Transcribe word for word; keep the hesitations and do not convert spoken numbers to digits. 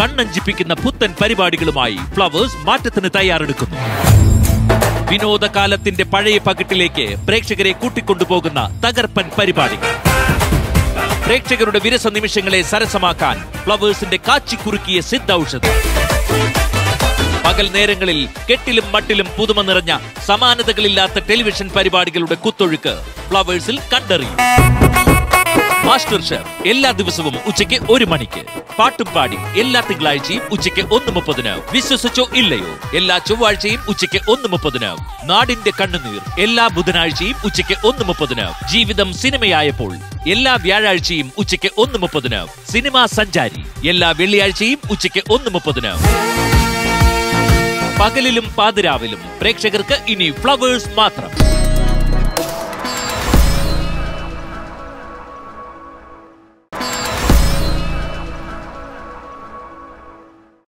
കണ്ണഞ്ചിപ്പിക്കുന്ന പുത്തൻ പരിപാടികളുമായി ഫ്ലവേഴ്സ് മാറ്റത്തിന് തയ്യാറെടുക്കുന്നു. വിനോദകാലത്തിന്റെ പഴയ പകിട്ടിലേക്ക് പ്രേക്ഷകരെ കൂട്ടിക്കൊണ്ടുപോകുന്ന തകർപ്പൻ പരിപാടികൾ. പ്രേക്ഷകരുടെ വിരസ നിമിഷങ്ങളെ സരസമാക്കാൻ ഫ്ലവേഴ്സിന്റെ കാച്ചിക്കുറുക്കിയ സിദ്ധൌഷധം. പകൽ നേരങ്ങളിൽ കെട്ടിലും മട്ടിലും പുതുമ നിറഞ്ഞ സമാനതകളില്ലാത്ത ടെലിവിഷൻ പരിപാടികളുടെ കുത്തൊഴുക്ക് ഫ്ലവേഴ്സിൽ കണ്ടറിയും. മാസ്റ്റർ ഷെഫ് എല്ലാ ദിവസവും ഉച്ചയ്ക്ക് ഒരു മണിക്ക്. പാട്ടും പാടി എല്ലാ തിങ്കളാഴ്ചയും ഉച്ചയ്ക്ക് ഒന്ന് മുപ്പതിന്. വിശ്വസിച്ചോ ഇല്ലയോ എല്ലാ ചൊവ്വാഴ്ചയും ഉച്ചയ്ക്ക് ഒന്ന് മുപ്പതിന്. നാടിന്റെ കണ്ണുനീർ എല്ലാ ബുധനാഴ്ചയും ഉച്ചയ്ക്ക് ഒന്ന് മുപ്പതിന്. ജീവിതം സിനിമയായപ്പോൾ എല്ലാ വ്യാഴാഴ്ചയും ഉച്ചയ്ക്ക് ഒന്ന് മുപ്പതിന്. സിനിമാ സഞ്ചാരി എല്ലാ വെള്ളിയാഴ്ചയും ഉച്ചയ്ക്ക് ഒന്ന് മുപ്പതിന്. പകലിലും പാതിരാവിലും പ്രേക്ഷകർക്ക് ഇനി ഫ്ലവേഴ്സ് മാത്രം.